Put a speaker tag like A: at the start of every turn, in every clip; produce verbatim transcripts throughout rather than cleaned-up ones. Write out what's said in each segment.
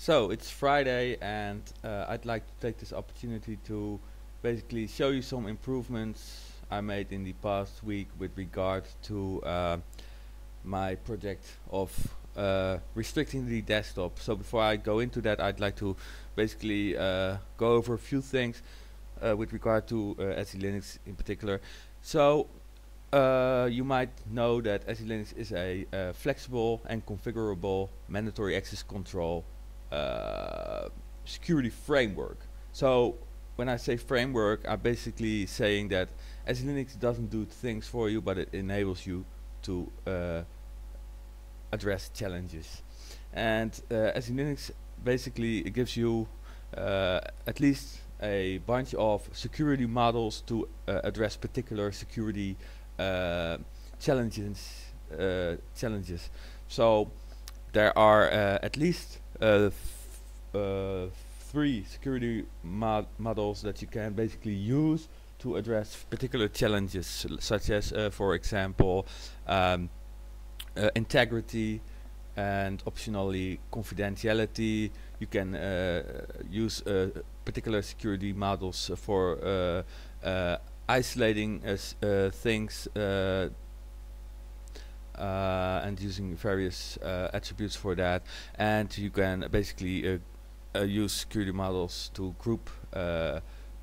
A: So it's Friday, and uh, I'd like to take this opportunity to basically show you some improvements I made in the past week with regard to uh, my project of uh, restricting the desktop. So before I go into that, I'd like to basically uh, go over a few things uh, with regard to uh, S E Linux in particular. So uh, you might know that S E Linux is a uh, flexible and configurable mandatory access control uh, security framework. So when I say framework, I'm basically saying that S E Linux doesn't do things for you, but it enables you to uh, address challenges. And uh, S E Linux basically it gives you uh, at least a bunch of security models to uh, address particular security uh, challenges. Uh, challenges. So there are uh, at least uh, f- uh, three security mod models that you can basically use to address particular challenges, such as, uh, for example, um, uh, integrity and optionally confidentiality. You can uh, use uh, particular security models uh, for uh, uh, isolating uh, things uh, uh, and using various uh, attributes for that. And you can basically uh, uh, use security models to group uh,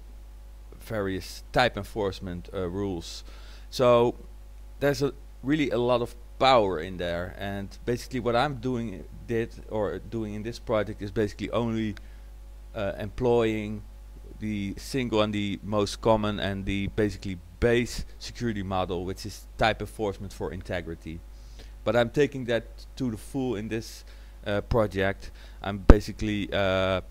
A: various type enforcement uh, rules. So there's a really a lot of power in there, and basically what I'm doing did or doing in this project is basically only uh, employing the single and the most common and the basically base security model, which is type enforcement for integrity. But I'm taking that to the full in this uh, project. I'm basically uh,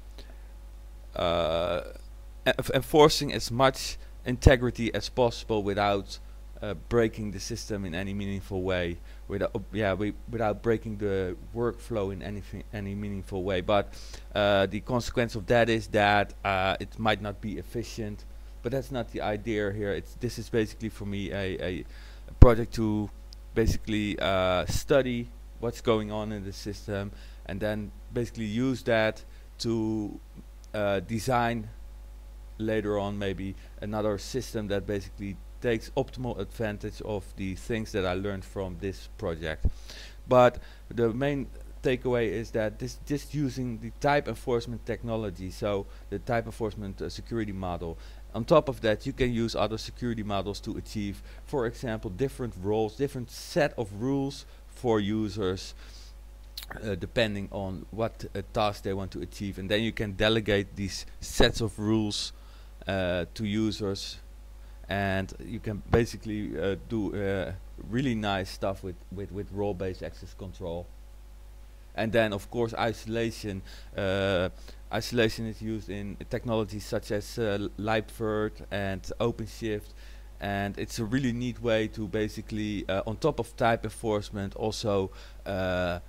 A: uh, enforcing as much integrity as possible without uh, breaking the system in any meaningful way, without uh, yeah we, without breaking the workflow in anything any meaningful way. But uh, the consequence of that is that uh, it might not be efficient. But that's not the idea here. It's this is basically for me a, a, a project to basically uh, study what's going on in the system and then basically use that to uh, design later on maybe another system that basically takes optimal advantage of the things that I learned from this project. But the main takeaway is that this just using the type enforcement technology, so the type enforcement uh, security model. On top of that, you can use other security models to achieve, for example, different roles, different set of rules for users, uh, depending on what uh, task they want to achieve. And then you can delegate these sets of rules uh, to users, and you can basically uh, do uh, really nice stuff with, with, with role-based access control. And then, of course, isolation. Uh, isolation is used in technologies such as uh, LibVirt and OpenShift, and it's a really neat way to basically, uh, on top of type enforcement, also uh,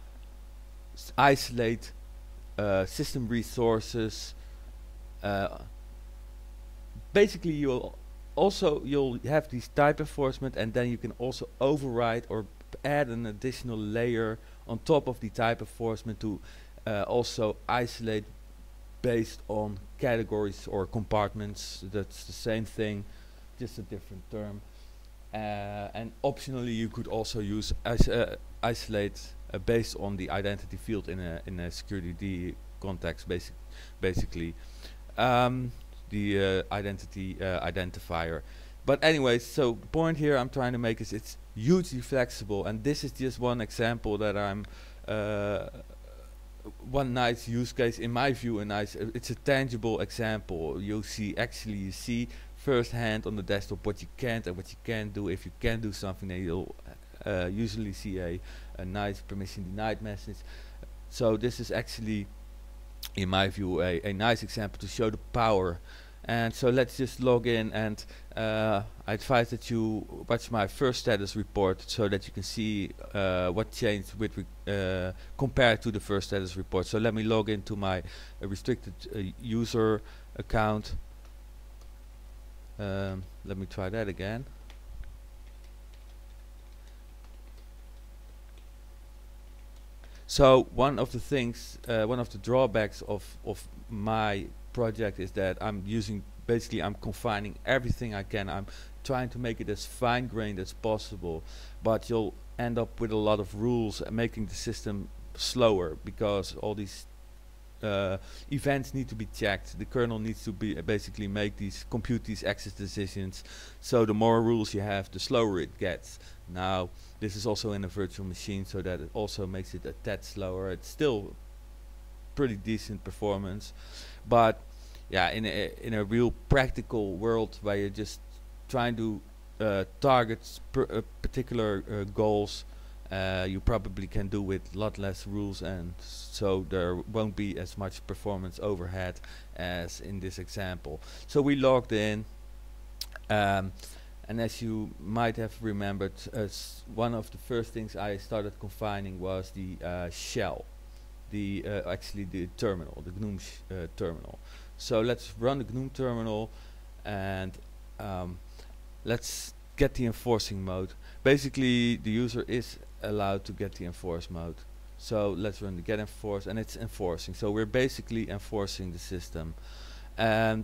A: isolate uh, system resources. Uh, basically, you'll also you'll have these type enforcement, and then you can also override or add an additional layer on top of the type enforcement to uh, also isolate based on categories or compartments. That's the same thing, just a different term. Uh, and optionally, you could also use is uh, isolate uh, based on the identity field in a in a security D context, basic basically. Um, the uh, identity uh, identifier. But anyways, so the point here I'm trying to make is it's hugely flexible, and this is just one example that I'm uh, one nice use case in my view. A nice, uh, it's a tangible example. You see, actually, you see firsthand on the desktop what you can't and what you can do. If you can do something, then you'll uh, usually see a, a nice permission denied message. So this is actually, in my view, a, a nice example to show the power. And so let's just log in, and uh, I advise that you watch my first status report so that you can see uh, what changed with uh, compared to the first status report. So let me log into my uh, restricted uh, user account. Um, let me try that again. So one of the things, uh, one of the drawbacks of of my project is that I'm using basically I'm confining everything I can. I'm trying to make it as fine grained as possible, but you'll end up with a lot of rules and making the system slower because all these uh, events need to be checked. The kernel needs to be uh, basically make these compute these access decisions. So the more rules you have, the slower it gets. Now this is also in a virtual machine, so that it also makes it a tad slower. It's still pretty decent performance, but yeah, in a in a real practical world where you're just trying to uh, target per, uh, particular uh, goals, uh, you probably can do with a lot less rules, and so there won't be as much performance overhead as in this example. So we logged in, um, and as you might have remembered, uh, one of the first things I started confining was the uh, shell, the uh, actually the terminal, the G N O M sh uh, terminal. So let's run the G N O M terminal, and um, let's get the enforcing mode. Basically, the user is allowed to get the enforce mode. So let's run the get enforce, and it's enforcing. So we're basically enforcing the system, and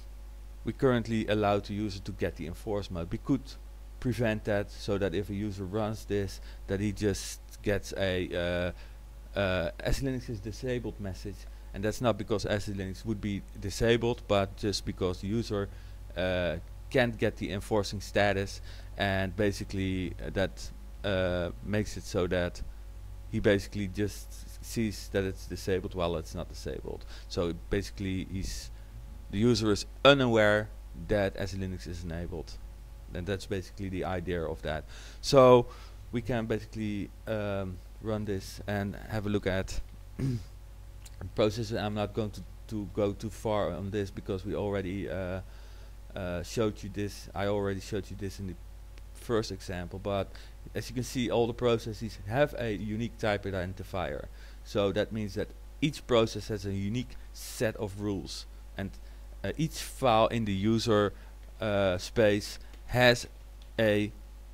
A: we currently allow the user to get the enforce mode. We could prevent that so that if a user runs this, that he just gets a uh, uh, SELinux is disabled message, and that's not because SELinux would be disabled, but just because the user uh, can't get the enforcing status, and basically uh, that uh, makes it so that he basically just sees that it's disabled while it's not disabled. So basically he's the user is unaware that SELinux is enabled, and that's basically the idea of that. So we can basically um, run this and have a look at the process. I'm not going to, to go too far on this because we already uh, uh, showed you this. I already showed you this in the first example, but as you can see, all the processes have a unique type identifier. So that means that each process has a unique set of rules, and uh, each file in the user uh, space has a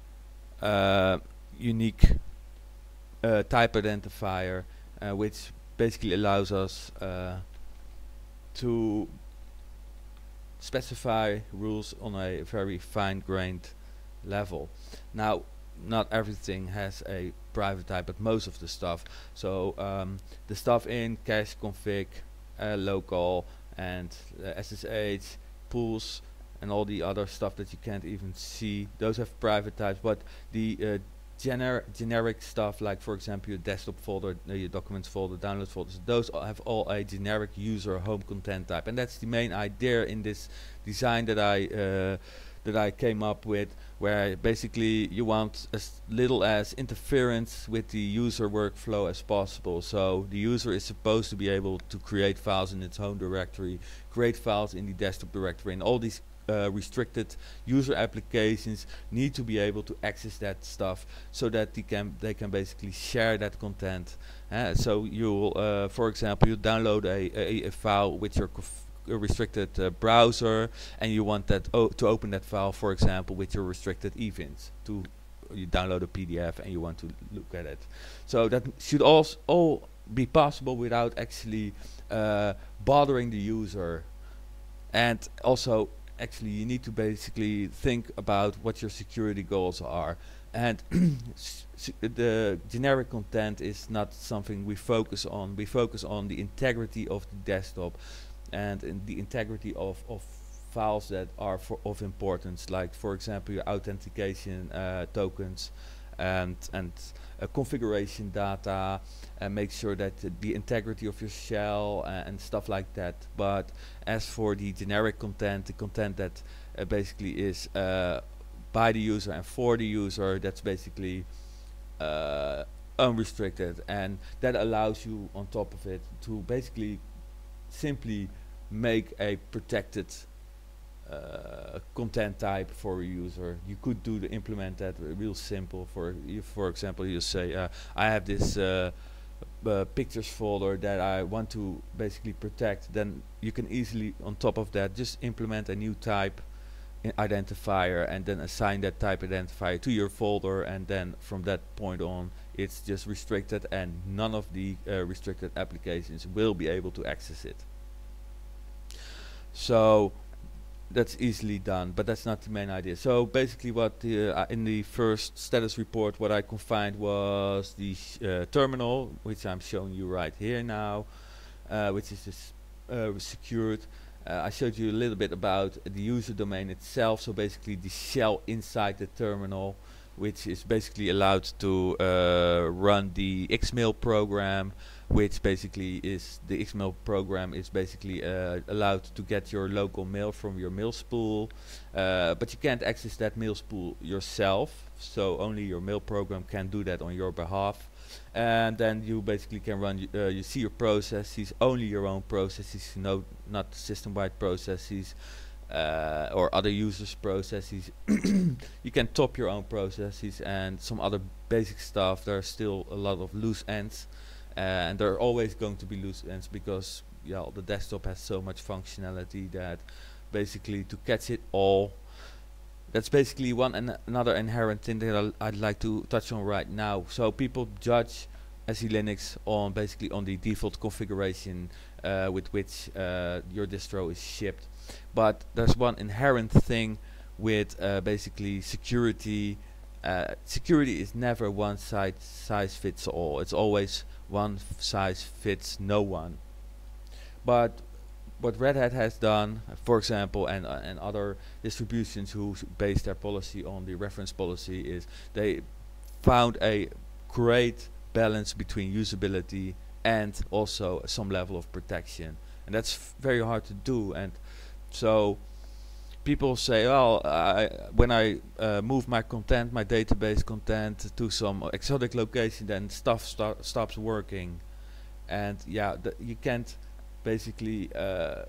A: uh, unique uh, type identifier, uh, which basically allows us uh, to specify rules on a very fine-grained level. Now, not everything has a private type, but most of the stuff. So um, the stuff in cache config, uh, local, and uh, S S H, pools, and all the other stuff that you can't even see, those have private types. But the uh, gener generic stuff, like for example your desktop folder, uh, your documents folder, downloads folders, those all have all a generic user home content type, and that's the main idea in this design that I uh, that I came up with, where basically you want as little as interference with the user workflow as possible. So the user is supposed to be able to create files in its home directory, create files in the desktop directory, and all these uh, restricted user applications need to be able to access that stuff so that they can they can basically share that content. Uh, so you'll, uh, for example, you download a, a, a file with your a restricted uh, browser, and you want that o to open that file, for example, with your restricted events. To you download a P D F and you want to look at it. So that should also all be possible without actually uh, bothering the user. And also, actually, you need to basically think about what your security goals are. And the generic content is not something we focus on. We focus on the integrity of the desktop and in the integrity of, of files that are for of importance, like for example your authentication uh, tokens and and uh, configuration data, and make sure that uh, the integrity of your shell uh, and stuff like that. But as for the generic content, the content that uh, basically is uh, by the user and for the user, that's basically uh, unrestricted, and that allows you on top of it to basically simply make a protected uh, content type for a user. You could do the implement that uh, real simple. For you, for example, you say uh, I have this uh, uh, pictures folder that I want to basically protect. Then you can easily, on top of that, just implement a new type identifier and then assign that type identifier to your folder, and then from that point on it's just restricted, and none of the uh, restricted applications will be able to access it. So that's easily done, but that's not the main idea. So basically, what the, uh, in the first status report, what I confined was the uh, terminal, which I'm showing you right here now, uh, which is this, uh, secured. Uh, I showed you a little bit about the user domain itself. So basically, the shell inside the terminal, which is basically allowed to uh, run the X mail program, which basically is the X mail program is basically uh, allowed to get your local mail from your mail spool, uh, but you can't access that mail spool yourself, so only your mail program can do that on your behalf. And then you basically can run, uh, you see your processes, only your own processes, no, not system-wide processes, uh, or other users' processes. You can top your own processes and some other basic stuff. There are still a lot of loose ends, uh, and there are always going to be loose ends because yeah, the desktop has so much functionality that basically to catch it all, that's basically one and another inherent thing that I'll, I'd like to touch on right now. So people judge S E Linux on basically on the default configuration uh, with which uh, your distro is shipped. But there's one inherent thing with uh, basically security. Uh, security is never one size size fits all. It's always one size fits no one. But what Red Hat has done, uh, for example, and uh, and other distributions who base their policy on the reference policy, is they found a great balance between usability and also some level of protection, and that's f very hard to do. And so people say, well, I, when I uh, move my content, my database content to some exotic location, then stuff sto stops working. And yeah, th you can't basically uh,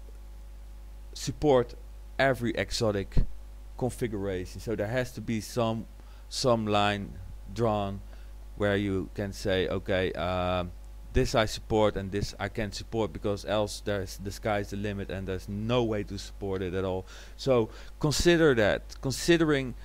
A: support every exotic configuration. So there has to be some some line drawn where you can say, okay, um, this I support and this I can't support, because else there's the sky's the limit and there's no way to support it at all. So consider that, considering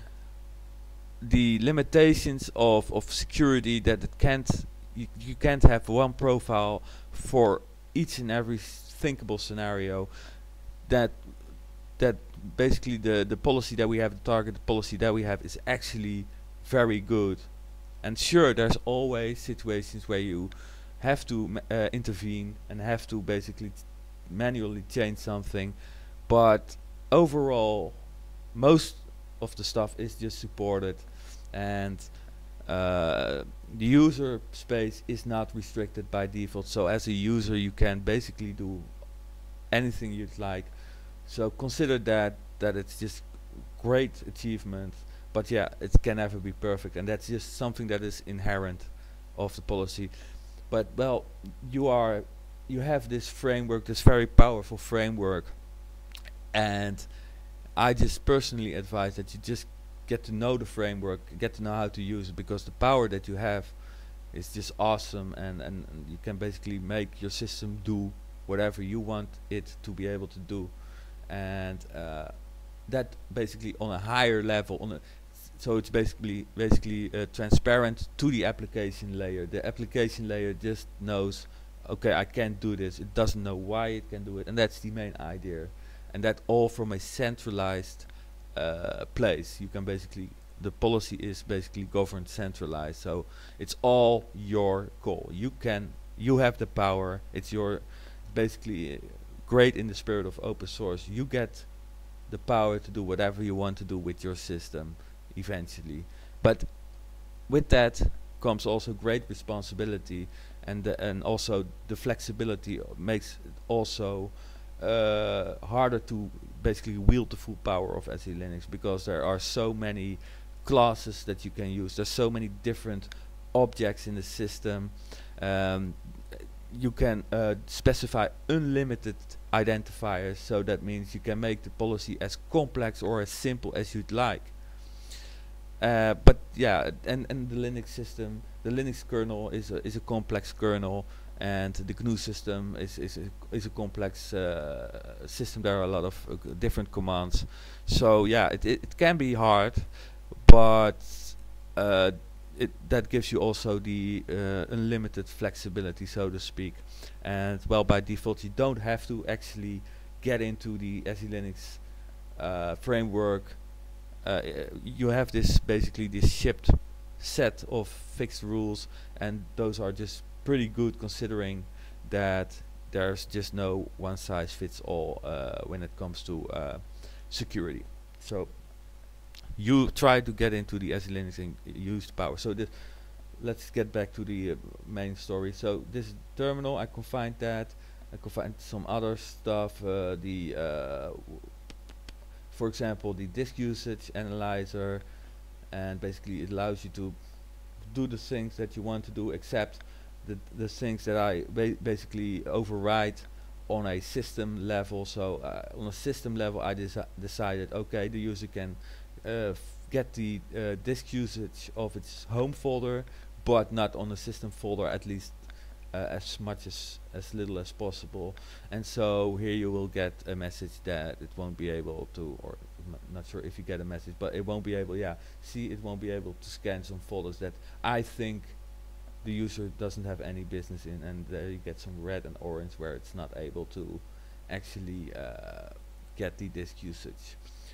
A: the limitations of, of security, that it can't you, you can't have one profile for each and every thinkable scenario, that that basically the the policy that we have, the target policy that we have, is actually very good. And sure, there's always situations where you have to uh, intervene and have to basically manually change something, but overall most of the stuff is just supported, and uh, the user space is not restricted by default. So as a user you can basically do anything you'd like. So consider that that it's just great achievement, but yeah, it can never be perfect, and that's just something that is inherent of the policy. But well, you are you have this framework, this very powerful framework, and I just personally advise that you just get to know the framework, get to know how to use it, because the power that you have is just awesome, and, and, and you can basically make your system do whatever you want it to be able to do, and uh, that basically on a higher level, on a so it's basically basically uh, transparent to the application layer. The application layer just knows, okay, I can't do this. It doesn't know why it can do it, and that's the main idea. And that all from a centralized uh, place. You can basically, the policy is basically governed centralized. So it's all your call. You can, you have the power. It's your, basically uh, great in the spirit of open source. You get the power to do whatever you want to do with your system eventually. But with that comes also great responsibility, and the, and also the flexibility makes it also uh, harder to basically wield the full power of S E Linux, because there are so many classes that you can use. There's so many different objects in the system. Um, you can uh, specify unlimited identifiers, so that means you can make the policy as complex or as simple as you'd like. Uh, but yeah, and, and the Linux system, the Linux kernel is a, is a complex kernel, and the G N U system is is a, is a complex uh, system. There are a lot of uh, different commands. So yeah, it, it it can be hard, but uh, it that gives you also the uh, unlimited flexibility, so to speak. And well, by default, you don't have to actually get into the S E Linux uh, framework. Uh, you have this basically this shipped set of fixed rules, and those are just pretty good, considering that there's just no one size fits all uh, when it comes to uh, security. So you try to get into the S E Linux and use the power. So this, let's get back to the uh, main story. So this terminal, I confined that. I confined some other stuff. Uh, the uh, for example, the disk usage analyzer, and basically it allows you to do the things that you want to do, except the the things that I ba basically override on a system level. So uh, on a system level, I desi decided, okay, the user can uh, f get the uh, disk usage of its home folder, but not on the system folder, at least uh, as much as as little as possible. And so here you will get a message that it won't be able to, or I'm not sure if you get a message, but it won't be able, yeah, see, it won't be able to scan some folders that I think the user doesn't have any business in, and there you get some red and orange where it's not able to actually uh, get the disk usage.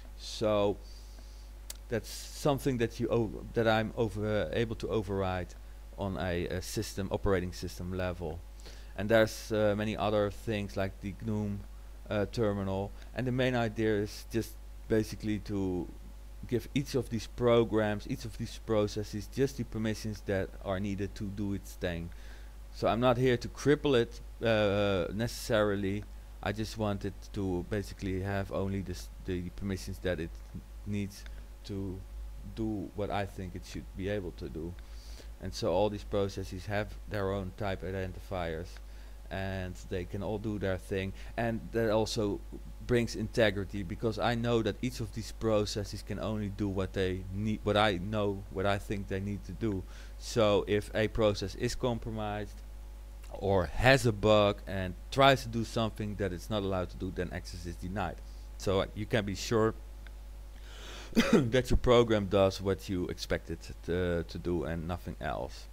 A: So that's something that you o that I'm over uh, able to override on a, a system operating system level. And there's uh, many other things like the G N O M uh, terminal, and the main idea is just basically to give each of these programs, each of these processes, just the permissions that are needed to do its thing. So I'm not here to cripple it uh, necessarily. I just want it to basically have only this the permissions that it needs to do what I think it should be able to do. And so all these processes have their own type identifiers, and they can all do their thing, and that also brings integrity, because I know that each of these processes can only do what they need, what I know, what I think they need to do. So if a process is compromised or has a bug and tries to do something that it's not allowed to do, then access is denied. So uh, you can be sure that your program does what you expect it to, to do and nothing else.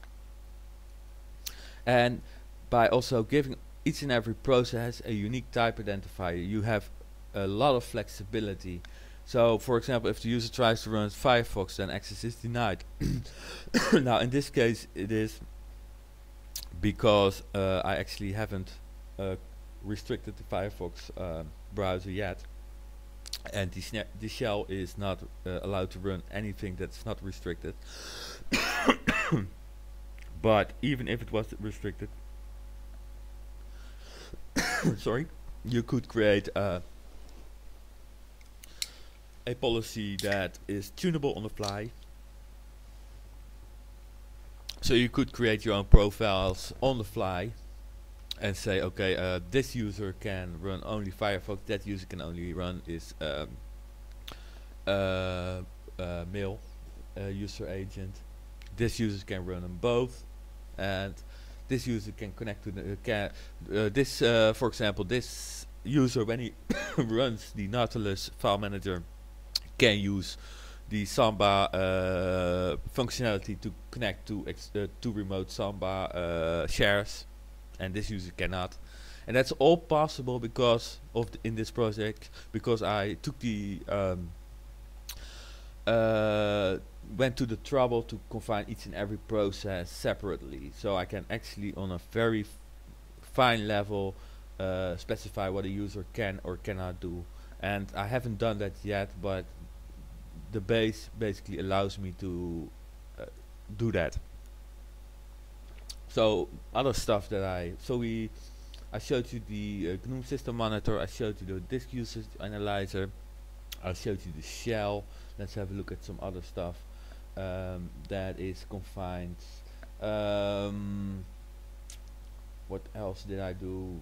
A: And by also giving each and every process a unique type identifier, you have a lot of flexibility. So for example, if the user tries to run Firefox, then access is denied. Now in this case it is because uh, I actually haven't uh, restricted the Firefox uh, browser yet, and the, the shell is not uh, allowed to run anything that's not restricted. But even if it was restricted, sorry, you could create uh, a policy that is tunable on the fly. So you could create your own profiles on the fly and say, okay, uh, this user can run only Firefox, that user can only run is um, uh, uh, mail uh, user agent, this user can run them both, and this user can connect to the uh, can uh, this uh, for example, this user, when he runs the Nautilus file manager, can use the Samba uh, functionality to connect to ex uh, to remote Samba uh, shares, and this user cannot. And that's all possible because of th in this project, because I took the um, uh, went to the trouble to confine each and every process separately, so I can actually on a very f fine level uh, specify what a user can or cannot do. And I haven't done that yet, but the base basically allows me to uh, do that. So other stuff that I so we I showed you the uh, G N O M system monitor, I showed you the disk usage analyzer, I showed you the shell. Let's have a look at some other stuff um, that is confined. Um, what else did I do?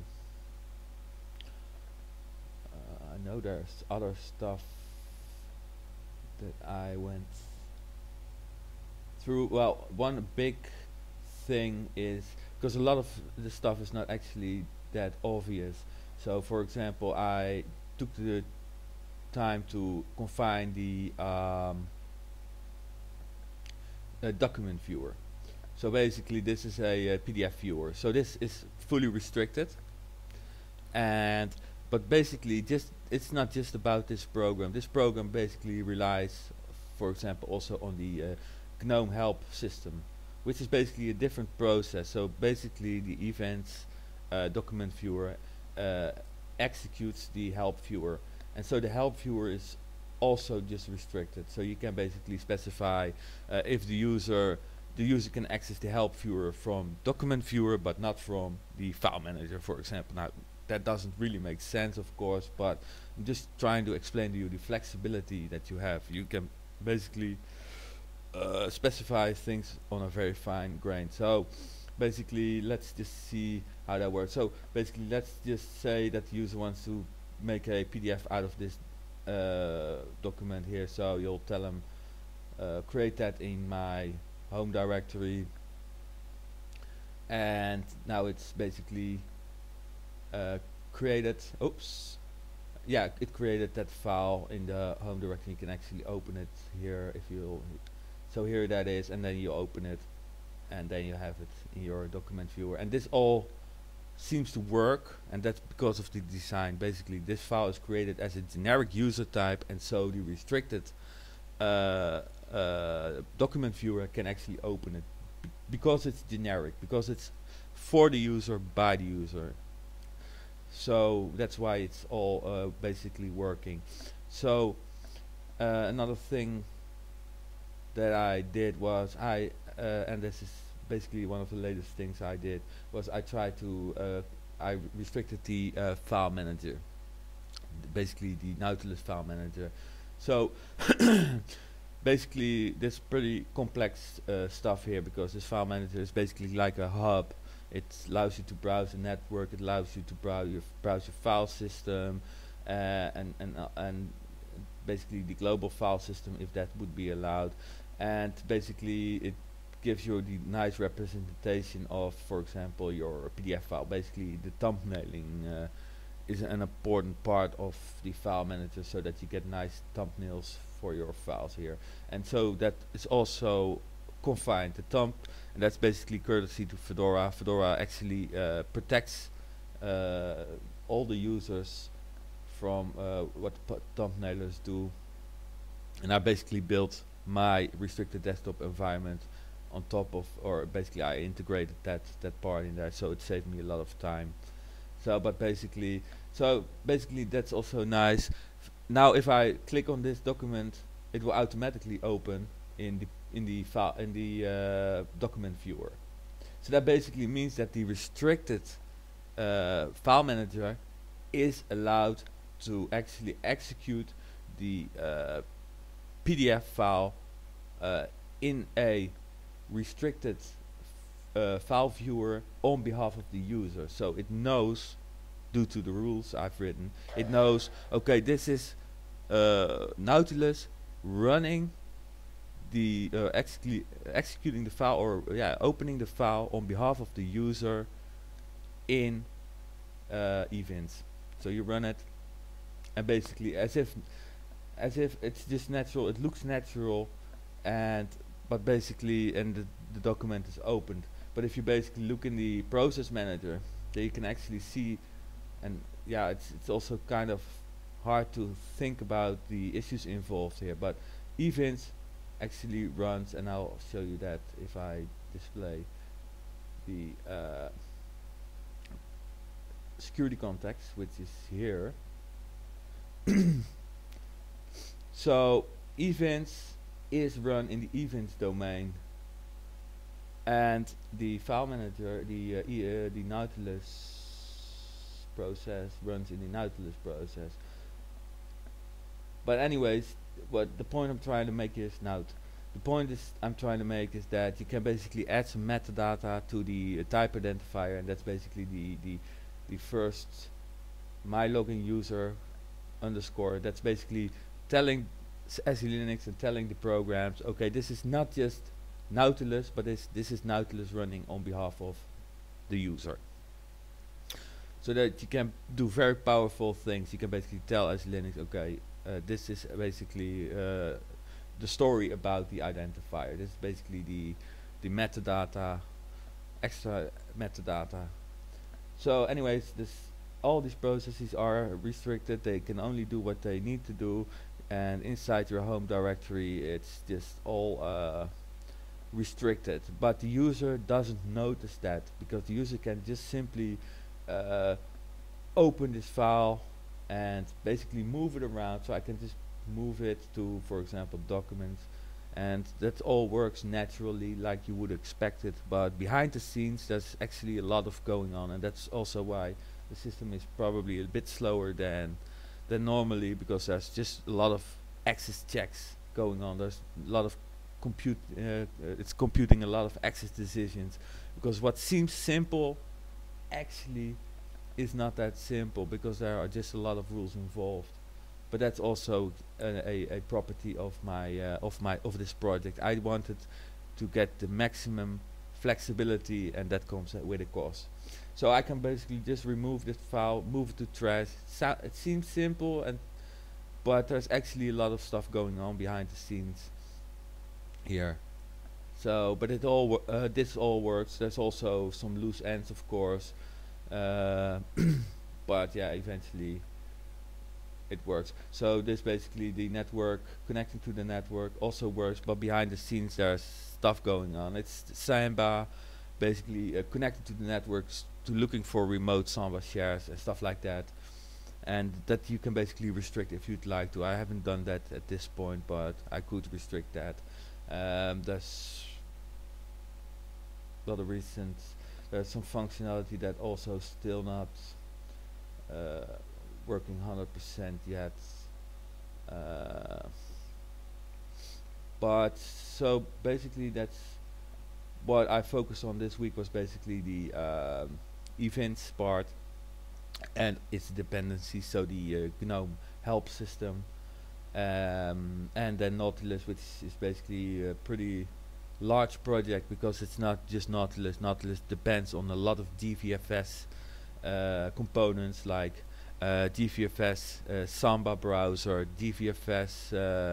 A: Uh, I know there's other stuff that I went through. Well, one big thing is, because a lot of the stuff is not actually that obvious. So for example, I took the time to confine the um, a document viewer. So basically this is a, uh P D F viewer. So this is fully restricted, and but basically just it's not just about this program. This program basically relies, for example, also on the uh, GNOME help system, which is basically a different process. So basically the events uh, document viewer uh, executes the help viewer, and so the help viewer is also just restricted. So you can basically specify uh, if the user the user can access the help viewer from document viewer, but not from the file manager, for example. Now that doesn't really make sense, of course, but I'm just trying to explain to you the flexibility that you have. You can basically uh, specify things on a very fine grain. So basically let's just see how that works. So basically let's just say that the user wants to make a P D F out of this uh, document here. So you'll tell them uh, create that in my home directory, and now it's basically uh, created. Oops, yeah, it created that file in the home directory. You can actually open it here if you. So here that is, and then you open it, and then you have it in your document viewer. And this all seems to work, and that's because of the design. Basically, this file is created as a generic user type, and so the restricted uh, uh, document viewer can actually open it b because it's generic, because it's for the user by the user. So that's why it's all uh, basically working. So uh, another thing that I did was I uh, and this is basically one of the latest things I did was I tried to uh, I restricted the uh, file manager, basically the Nautilus file manager. So basically this pretty complex uh, stuff here, because this file manager is basically like a hub. It allows you to browse the network, it allows you to browse your, browse your file system, uh, and, and, uh, and basically the global file system, if that would be allowed. And basically it gives you the nice representation of, for example, your P D F file. Basically the thumbnailing uh, is an important part of the file manager, so that you get nice thumbnails for your files here. And so that is also confined to thumb, and that's basically courtesy to Fedora. Fedora actually uh, protects uh, all the users from uh, what thumbnailers do. And I basically built my restricted desktop environment on top of, or basically I integrated that that part in there, so it saved me a lot of time. So but basically so basically that's also nice. F now if I click on this document, it will automatically open in the in the file in the uh, document viewer. So that basically means that the restricted uh, file manager is allowed to actually execute the uh, P D F file uh, in a restricted uh, file viewer on behalf of the user. So it knows, due to the rules I've written, it knows, okay, this is uh, Nautilus running the uh, execu executing the file, or yeah, opening the file on behalf of the user in uh, events. So you run it, and basically as if as if it's just natural, it looks natural, and but basically and the, the document is opened. But if you basically look in the process manager, then you can actually see, and yeah, it's it's also kind of hard to think about the issues involved here, but events actually runs, and I'll show you that if I display the uh, security context, which is here. So events is run in the events domain, and the file manager, the uh, e uh, the Nautilus process runs in the Nautilus process. But anyways, what the point I'm trying to make is now the point is I'm trying to make is that you can basically add some metadata to the uh, type identifier, and that's basically the the the first my login user underscore. That's basically telling S E Linux and telling the programs, okay, this is not just Nautilus, but this this is Nautilus running on behalf of the user. So that you can do very powerful things. You can basically tell S E Linux, okay, uh, this is basically uh, the story about the identifier. This is basically the the metadata, extra metadata. So anyways, this all these processes are restricted. They can only do what they need to do, and inside your home directory it's just all uh, restricted. But the user doesn't notice that, because the user can just simply uh, open this file and basically move it around. So I can just move it to, for example, documents, and that all works naturally like you would expect it. But behind the scenes there's actually a lot of going on, and that's also why the system is probably a bit slower than than normally, because there's just a lot of access checks going on. There's a lot of compute uh, uh, it's computing a lot of access decisions, because what seems simple actually is not that simple, because there are just a lot of rules involved. But that's also a, a, a property of my uh, of my of this project. I wanted to get the maximum flexibility, and that comes uh, with a cost. So I can basically just remove this file, move it to trash. So it seems simple, and but there's actually a lot of stuff going on behind the scenes here. So, but it all wo uh, this all works. There's also some loose ends, of course, uh, but yeah, eventually it works. So this basically the network connecting to the network also works, but behind the scenes there's stuff going on. It's Samba basically uh, connected to the networks to looking for remote Samba shares and stuff like that, and that you can basically restrict if you'd like to. I haven't done that at this point, but I could restrict that. Um, there's a lot of recent, there's some functionality that also still not uh, working one hundred percent yet, uh, but so basically that's what I focused on this week, was basically the um, events part and its dependencies, so the uh, GNOME help system, um, and then Nautilus, which is basically a pretty large project, because it's not just Nautilus. Nautilus depends on a lot of D V F S uh, components, like uh, D V F S uh, Samba browser, D V F S uh,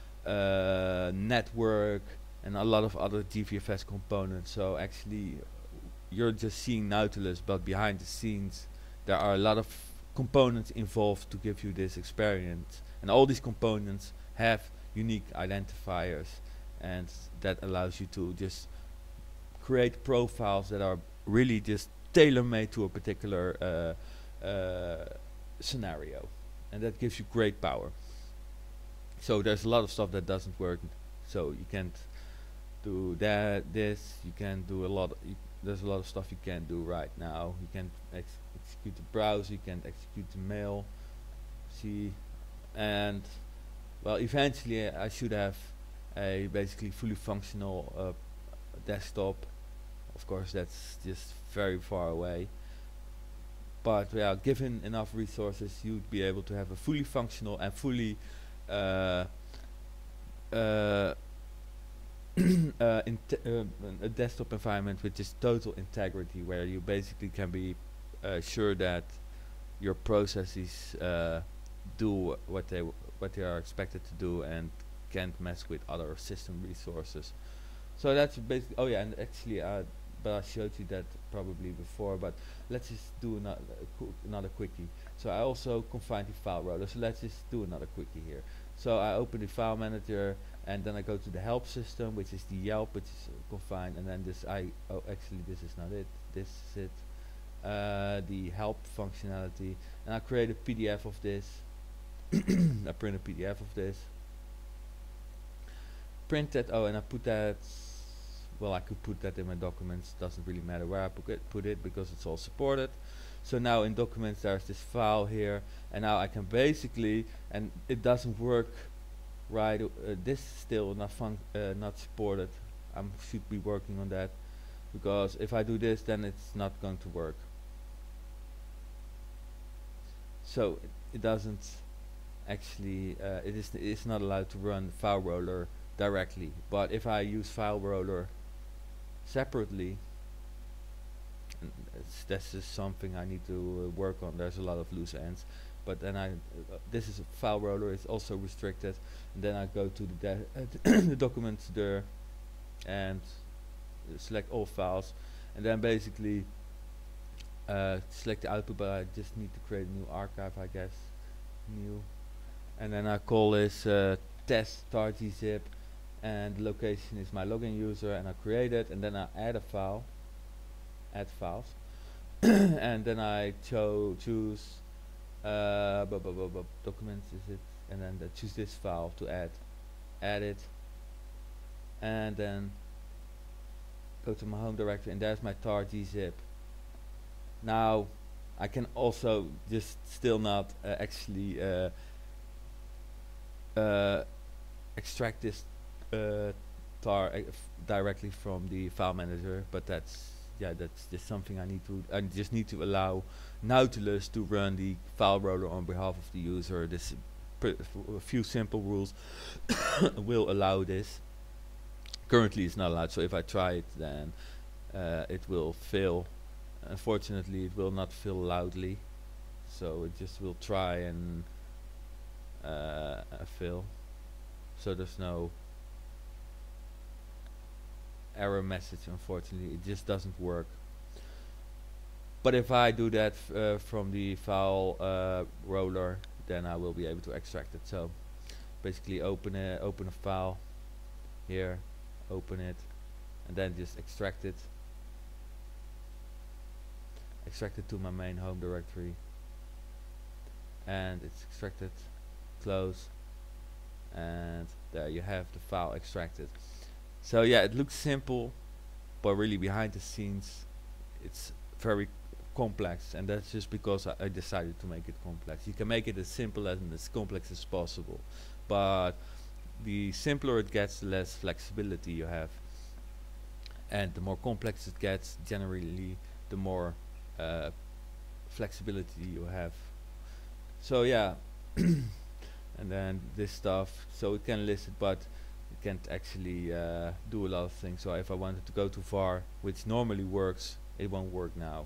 A: uh, network, and a lot of other D V F S components. So actually you're just seeing Nautilus, but behind the scenes there are a lot of components involved to give you this experience, and all these components have unique identifiers, and that allows you to just create profiles that are really just tailor-made to a particular uh, uh, scenario, and that gives you great power. So there's a lot of stuff that doesn't work, so you can't do that, this, you can do a lot, y there's a lot of stuff you can't do right now. You can't ex execute the browser, you can't execute the mail, see, and well, eventually uh, I should have a basically fully functional uh, desktop. Of course that's just very far away, but yeah, given enough resources you'd be able to have a fully functional and fully uh, uh, uh, uh, a desktop environment with just total integrity, where you basically can be uh, sure that your processes uh, do what they w what they are expected to do and can't mess with other system resources. So that's basically. Oh yeah, and actually, uh, but I showed you that probably before. But let's just do another qu another quickie. So I also confined the file roller. So let's just do another quickie here. So I open the file manager, and then I go to the help system, which is the Yelp, which is uh, confined, and then this I oh actually this is not it. This is it. Uh, the help functionality, and I create a P D F of this. I print a P D F of this. Print that. Oh, and I put that. Well, I could put that in my documents. Doesn't really matter where I put it, put it because it's all supported. So now in documents there's this file here, and now I can basically, and it doesn't work right. Uh, this is still not fun, uh, not supported. I should be working on that, because if I do this, then it's not going to work. So it, it doesn't actually. Uh, it is. It's not allowed to run file roller directly. But if I use file roller separately, and it's, this is something I need to uh, work on. There's a lot of loose ends, but then I uh, this is a file roller. It's also restricted. And then I go to the da uh, the documents there and uh, select all files, and then basically uh, select the output. But I just need to create a new archive, I guess. New, and then I call this uh, test tar.gzip, and the location is my login user, and I create it, and then I add a file, add files, and then I cho choose uh, bu bu bu bu documents is it, and then I choose this file to add, add it, and then go to my home directory, and there's my tar.gzip. Now I can also just still not uh, actually uh, uh, extract this uh, tar uh, directly from the file manager, but that's yeah, that's just something I need to. I just need to allow Nautilus to run the file roller on behalf of the user. This a few simple rules will allow this. Currently, it's not allowed. So if I try it, then uh, it will fail. Unfortunately, it will not fill loudly, so it just will try and uh, uh, fill. So there's no error message. Unfortunately, it just doesn't work. But if I do that f uh, from the file uh, roller, then I will be able to extract it. So basically, open a open a file here, open it, and then just extract it. Extract it to my main home directory, and it's extracted. Close, and there you have the file extracted. So yeah, it looks simple, but really behind the scenes it's very complex, and that's just because I, I decided to make it complex. You can make it as simple and as complex as possible, but the simpler it gets, the less flexibility you have, and the more complex it gets, generally the more uh, flexibility you have. So yeah, and then this stuff, so it can list it, but it can't actually uh, do a lot of things. So if I wanted to go too far, which normally works, it won't work now.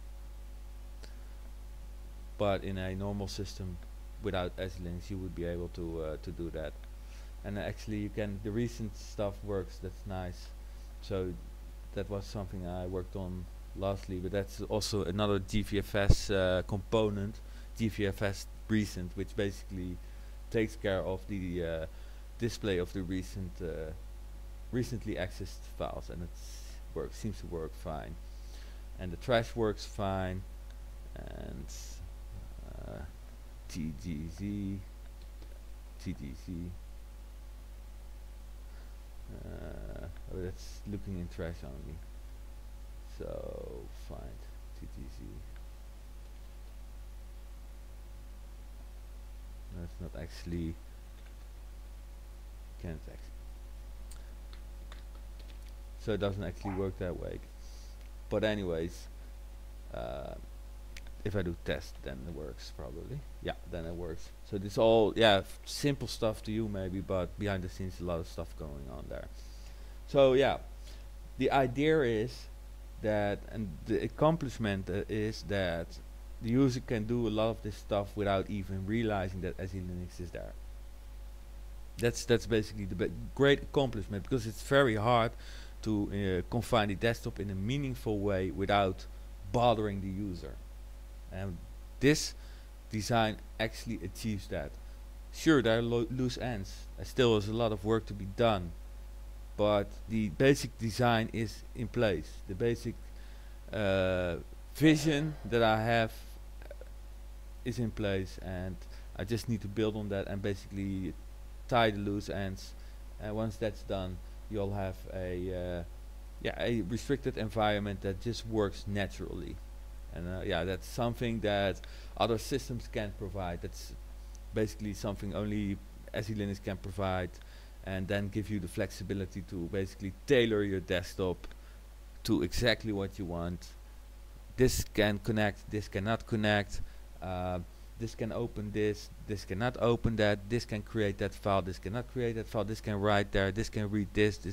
A: But in a normal system without S E Linux, you would be able to uh, to do that. And uh, actually, you can. The recent stuff works. That's nice. So that was something I worked on lastly, but that's also another G V F S uh, component, G V F S recent, which basically takes care of the uh, display of the recent, uh, recently accessed files, and it works. Seems to work fine, and the trash works fine, and uh, T G Z, T G Z. Uh, oh, that's looking in trash only. So find T T Z. That's not actually. Can't actually. So it doesn't actually work that way. But anyways, uh, if I do test, then it works probably. Yeah, then it works. So this all yeah f simple stuff to you maybe, but behind the scenes a lot of stuff going on there. So yeah, the idea is that, and the accomplishment uh, is that the user can do a lot of this stuff without even realizing that S E Linux is there. That's that's basically the great accomplishment, because it's very hard to uh, confine the desktop in a meaningful way without bothering the user. And this design actually achieves that. Sure, there are lo loose ends. There still is a lot of work to be done, but the basic design is in place. The basic uh, vision that I have is in place, and I just need to build on that and basically tie the loose ends. And once that's done, you'll have a uh, yeah a restricted environment that just works naturally. And uh, yeah, that's something that other systems can't provide. That's basically something only S E Linux can provide, and then give you the flexibility to basically tailor your desktop to exactly what you want. This can connect, this cannot connect, uh, this can open this, this cannot open that, this can create that file, this cannot create that file, this can write there, this can read this, this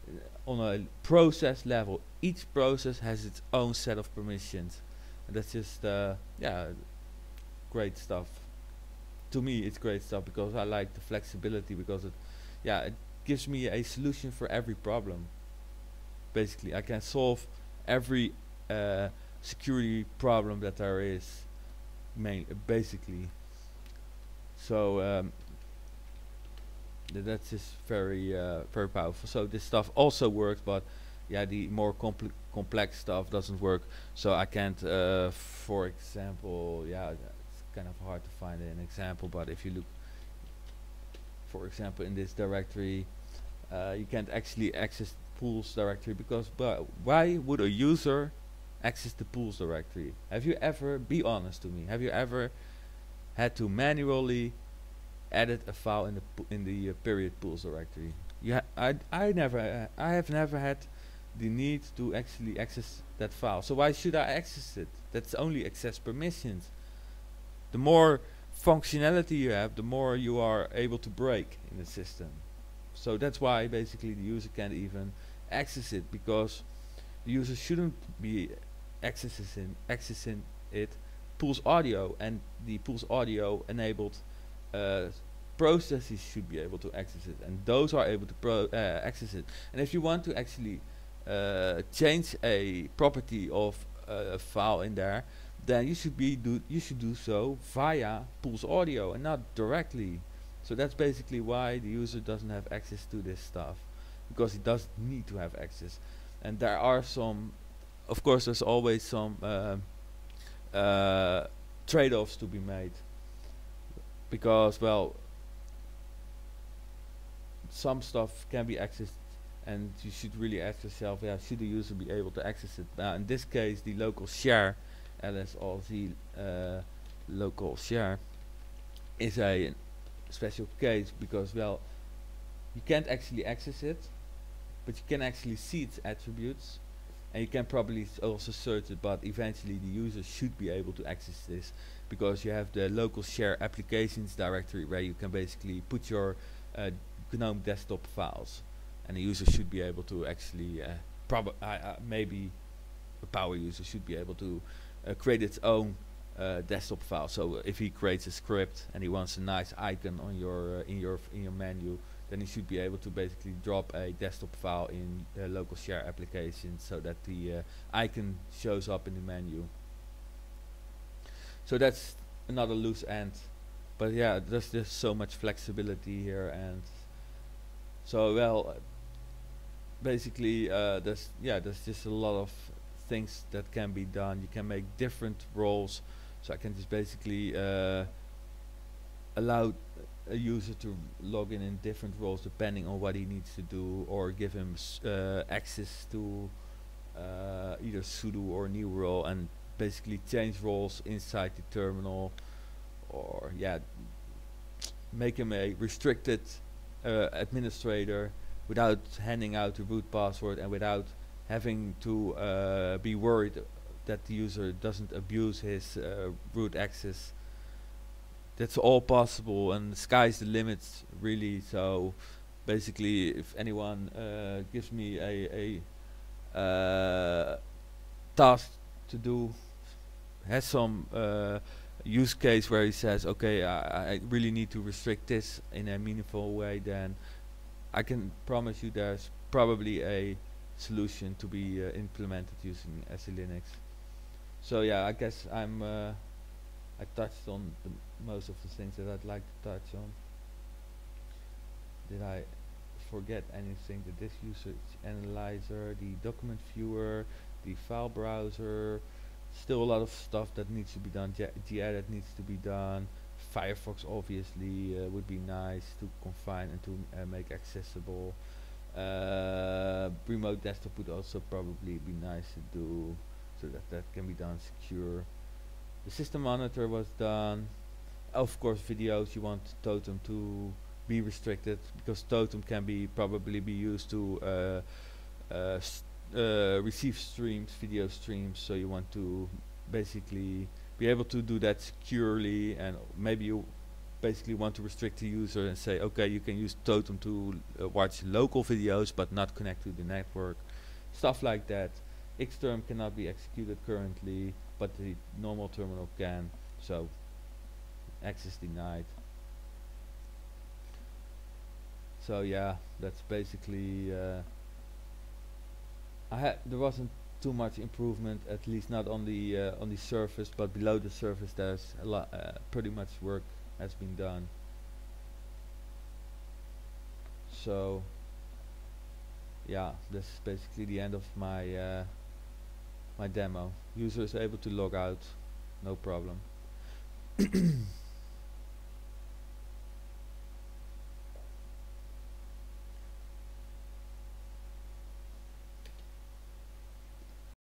A: on a process level, each process has its own set of permissions, and that's just uh, yeah, great stuff. To me, it's great stuff because I like the flexibility because it, yeah, it gives me a solution for every problem. Basically, I can solve every uh, security problem that there is, main basically. So um, th- that's just very uh, very powerful. So this stuff also works, but yeah, the more compl- complex stuff doesn't work. So I can't, uh, for example, yeah, it's kind of hard to find an example. But if you look, for example, in this directory, uh, you can't actually access pools directory because but why would a user access the pools directory? Have you ever, be honest to me, have you ever had to manually edit a file in the po- in the uh, period pools directory? You ha- I I never uh, I have never had the need to actually access that file. So why should I access it? That's only access permissions. The more functionality you have, the more you are able to break in the system. So that's why basically the user can't even access it because the user shouldn't be accessing accessing it. Pulse audio and the Pulse audio enabled uh, processes should be able to access it, and those are able to pro uh, access it. And if you want to actually uh, change a property of uh, a file in there, then you should be do you should do so via Pulse audio and not directly. So that's basically why the user doesn't have access to this stuff, because he doesn't need to have access. And there are some, of course, there's always some um uh, trade-offs to be made, because well, some stuff can be accessed, and you should really ask yourself, yeah, should the user be able to access it? Now, in this case, the local share, L S R Z uh, local share, is a special case because well, you can't actually access it, but you can actually see its attributes, and you can probably s- also search it. But eventually, the user should be able to access this because you have the local share applications directory where you can basically put your uh, GNOME desktop files, and the user should be able to actually, uh, prob- uh, uh, maybe a power user should be able to uh, create its own uh, desktop file. So uh, if he creates a script and he wants a nice icon on your uh, in your f- in your menu, then he should be able to basically drop a desktop file in the local share application so that the uh, icon shows up in the menu. So that's another loose end. But yeah, there's just so much flexibility here, and so well, uh, basically, uh, there's yeah, there's just a lot of things that can be done. You can make different roles, so I can just basically uh, allow a user to log in in different roles depending on what he needs to do, or give him s- uh, access to uh, either sudo or new role, and basically change roles inside the terminal, or yeah, make him a restricted uh, administrator without handing out the root password and without having to uh, be worried that the user doesn't abuse his uh, root access. That's all possible, and the sky's the limit, really. So basically, if anyone uh, gives me a, a uh, task to do, has some uh, use case where he says, okay, I, I really need to restrict this in a meaningful way, then I can promise you there's probably a solution to be uh, implemented using S E Linux. So yeah, I guess I'm uh, I touched on the most of the things that I'd like to touch on. Did I forget anything? The disk usage analyzer, the document viewer, the file browser. Still a lot of stuff that needs to be done. Ge- gedit needs to be done. Firefox obviously uh, would be nice to confine and to uh, make accessible. Uh, remote desktop would also probably be nice to do, so that that can be done secure. The system monitor was done. Of course, videos, you want Totem to be restricted because Totem can be probably be used to uh, uh, s- uh, receive streams, video streams. So you want to basically be able to do that securely, and maybe you basically want to restrict the user and say, okay, you can use Totem to uh, watch local videos but not connect to the network, stuff like that. Xterm cannot be executed currently, but the normal terminal can, so access denied. So yeah, that's basically uh, I had there wasn't too much improvement, at least not on the uh, on the surface, but below the surface there's a lot uh, pretty much work has been done. So yeah, this is basically the end of my uh, my demo. User is able to log out, no problem.